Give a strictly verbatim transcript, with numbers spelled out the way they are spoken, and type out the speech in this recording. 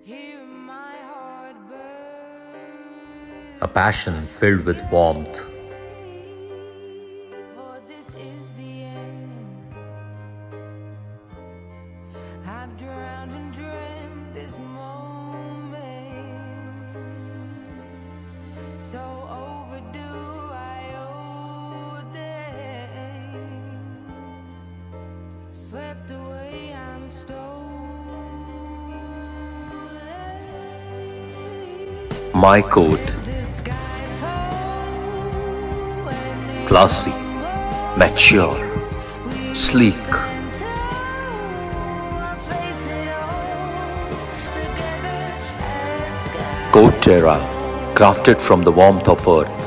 A passion filled with warmth. I've drowned and dreamt this moment, so overdue I owe them. Swept away, I'm stolen. My coat. Classy, mature, sleek. Coat Terra, crafted from the warmth of earth.